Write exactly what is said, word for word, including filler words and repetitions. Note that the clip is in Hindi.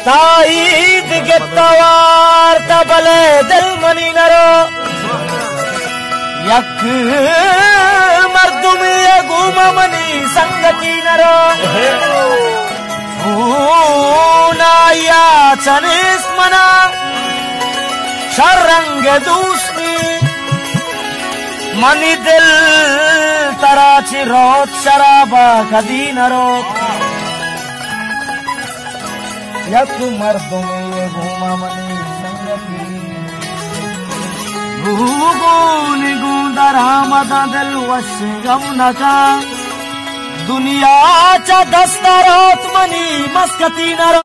ताईद के तवार तबले दिल मनी नरो यक मर्दुम ये घूमा मनी संगति नरो या चनिस मना शरंग दूसरी मनी दिल तराची रोत शराबा कदी नरो यक मर्दुम ये घूमा मनी संगति गुनी गुंदरा मदा दिल वश गम नका दुनिया चा दस्तारात मनी मस्कती नरो।